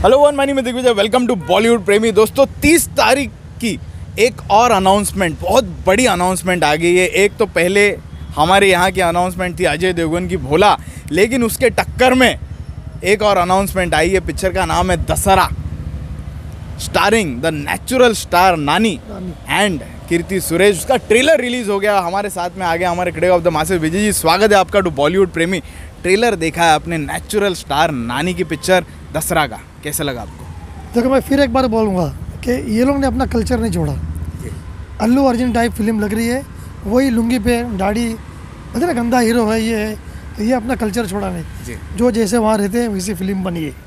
Hello one, my name is Digvijay, welcome to Bollywood Premi. दोस्तों 30 तारीख की एक और अनाउंसमेंट, बहुत बड़ी अनाउंसमेंट आ गई है। एक तो पहले हमारे यहाँ की अनाउंसमेंट थी अजय देवगन की भोला, लेकिन उसके टक्कर में एक और अनाउंसमेंट आई है। पिक्चर का नाम है Dasara, starring the natural star Nani and Keerthy Suresh. उसका ट्रेलर रिलीज हो गया, हमारे साथ में आ गया हमारे critic of the masses Vijay ji. स्वागत है आपका टू बॉलीवुड प्रेमी। ट्रेलर देखा है आपने नेचुरल स्टार नानी की पिक्चर दशहरा का, कैसा लगा आपको? देखो, मैं फिर एक बार बोलूँगा कि ये लोग ने अपना कल्चर नहीं छोड़ा। अल्लू अर्जुन टाइप फिल्म लग रही है, वही लुंगी पे दाढ़ी, पता ना गंदा हीरो है ये है, तो ये अपना कल्चर छोड़ा नहीं। जो जैसे वहाँ रहते हैं वैसी फिल्म बनी है।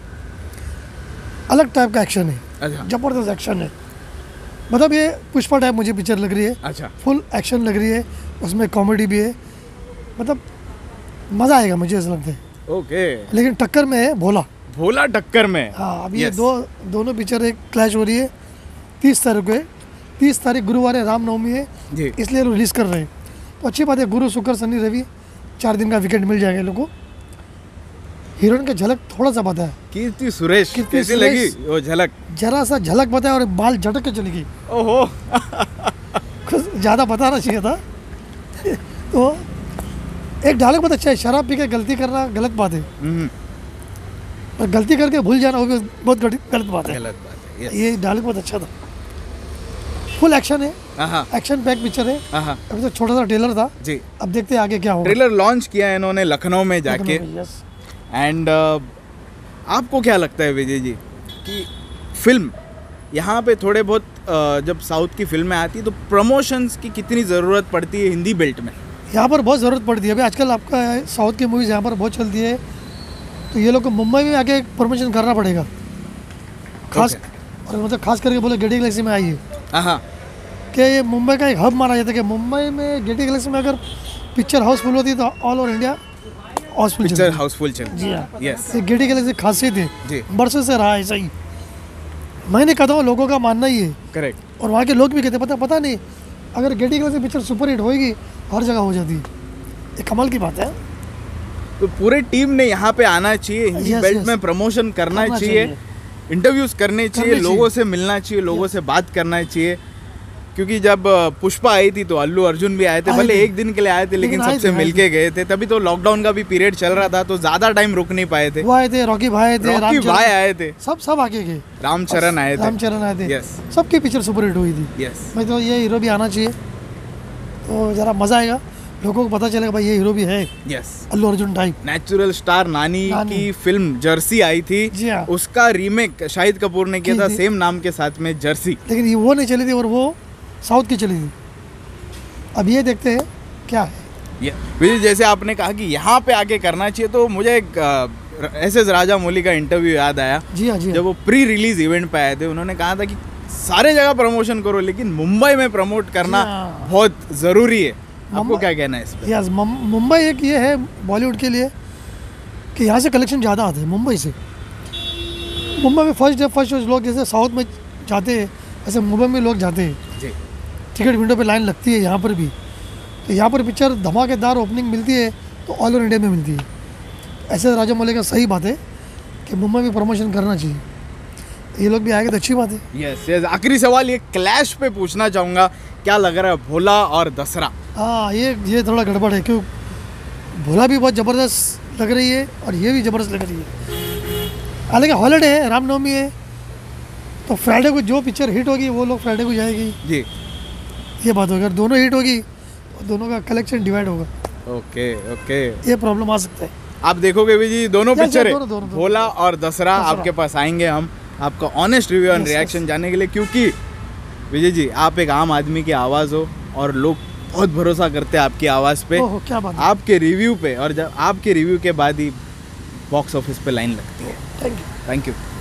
अलग टाइप का एक्शन है, जबरदस्त एक्शन है। मतलब ये पुष्पा टाइप मुझे पिक्चर लग रही है। अच्छा, फुल एक्शन लग रही है, उसमें कॉमेडी भी है, मतलब मज़ा आएगा मुझे ऐसा लगता है। ओके, लेकिन टक्कर में है भोला टक्कर में। हाँ, अब ये दोनों पिक्चर एक क्लैश हो रही है। 30 तारीख को है, 30 तारीख गुरुवार है, रामनवमी है, इसलिए रिलीज़ कर रहे हैं। तो अच्छी बात है, गुरु शुक्र शनि रवि 4 दिन का वीकेंड मिल जाएगा लोगों को। हीरोइन का झलक थोड़ा सा बताया, कीर्ति सुरेश कैसी लगी वो झलक? जरा सा झलक बताया और बाल झटक के चली गई। ओहो कुछ ज़्यादा बताना चाहिए था। तो एक डायलॉग बहुत अच्छा है, शराब पी के गलती करना गलत बात है, और गलती करके भूल जाना वो भी बहुत गलत बात है। ये डायलॉग बहुत अच्छा था। फुल एक्शन है, एक्शन पैक पिक्चर है। अभी तो छोटा सा ट्रेलर था जी, अब देखते हैं आगे क्या होगा। ट्रेलर लॉन्च किया है इन्होंने लखनऊ में जाके। एंड आपको क्या लगता है विजय जी कि फिल्म यहाँ पे थोड़े बहुत जब साउथ की फिल्में आती है तो प्रमोशंस की कितनी ज़रूरत पड़ती है हिंदी बेल्ट में? यहाँ पर बहुत ज़रूरत पड़ती है। अभी आजकल आपका साउथ की मूवीज़ यहाँ पर बहुत चलती है, तो ये लोग को मुंबई में आके प्रमोशन करना पड़ेगा। खास और मतलब खास करके बोले गेटी गैलेक्सी में आई है कि ये मुंबई का एक हब माना जाता है कि मुंबई में गेटी गैलेक्सी में अगर पिक्चर हाउसफुल होती है तो ऑल ओवर इंडिया हाउसफुल चल। जी हाँ, यस, गेटी गैलेक्सी खासियत है, बरसों से रहा है ऐसा ही। मैंने कहता हूँ लोगों का मानना ही है, करेक्ट, और वहाँ के लोग भी कहते पता नहीं, अगर गेटी गैलेक्सी पिक्चर सुपर हिट होएगी हर जगह हो जाती है। ये कमाल की बात है। तो पूरे टीम ने यहाँ पे आना चाहिए, हिंदी बेल्ट में प्रमोशन करना चाहिए, इंटरव्यूज करने चाहिए, लोगों से मिलना चाहिए, लोगों से बात करना चाहिए। क्योंकि जब पुष्पा आई थी तो अल्लू अर्जुन भी आए थे, भले एक दिन के लिए आए थे लेकिन सबसे मिलके गए थे। तभी तो लॉकडाउन का भी पीरियड चल रहा था तो ज्यादा टाइम रुक नहीं पाए थे। वो आए थे, रॉकी भाई आए थे, सब आगे गए, रामचरण आए थे, सबकी पिक्चर सुपर हिट हुई थी। मैं तो ये हीरो भी आना चाहिए तो जरा मजा आएगा, लोगों को पता चलेगा भाई ये हीरो भी है। Allu Arjun type. Natural star Nani की फिल्म जर्सी आई थी, उसका रीमेक शाहिद कपूर ने किया था सेम नाम के साथ में जर्सी, लेकिन वो नहीं चली थी और वो साउथ की चली थी। अब ये देखते हैं क्या है। विजय, जैसे आपने कहा कि यहाँ पे आके करना चाहिए, तो मुझे एक एस.एस. राजामौली का इंटरव्यू याद आया। जी हाँ, जब वो प्री रिलीज इवेंट पे आए थे, उन्होंने कहा था कि सारे जगह प्रमोशन करो लेकिन मुंबई में प्रमोट करना बहुत ज़रूरी है। आपको क्या कहना है इस पे? यस, मुंबई एक ये है बॉलीवुड के लिए कि यहाँ से कलेक्शन ज़्यादा आते हैं मुंबई से। मुंबई में फर्स्ट लोग जैसे साउथ में जाते हैं ऐसे मुंबई में लोग जाते हैं। टिकट विंडो पे लाइन लगती है यहाँ पर भी, तो यहाँ पर पिक्चर धमाकेदार ओपनिंग मिलती है तो ऑल ओवर इंडिया में मिलती है। ऐसे राजामौली का सही बात है कि मुंबई में प्रमोशन करना चाहिए, ये लोग भी आएंगे तो अच्छी बात है। यस, आखिरी सवाल ये क्लैश पे पूछना चाहूँगा, क्या लग रहा है भोला और दशहरा? हाँ, ये थोड़ा गड़बड़ है, क्यों भोला भी बहुत ज़बरदस्त लग रही है और ये भी ज़बरदस्त लग रही है। हालांकि हॉलीडे है, रामनवमी है, तो फ्राइडे को जो पिक्चर हिट होगी वो लोग फ्राइडे को जाएगी जी, ये बात होगी। अगर दोनों हिट होगी तो दोनों का कलेक्शन डिवाइड होगा। ओके, ये प्रॉब्लम आ सकता है। आप देखोगे विजय, दोनों पिक्चर है, भोला और दशहरा आपके पास आएंगे हम आपका ऑनेस्ट रिव्यू और रिएक्शन जानने के लिए, क्योंकि विजय जी आप एक आम आदमी की आवाज़ हो और लोग बहुत भरोसा करते हैं आपकी आवाज़ पे, क्या बात, आपके रिव्यू पे, और जब आपके रिव्यू के बाद ही बॉक्स ऑफिस पे लाइन लगती है। Thank you.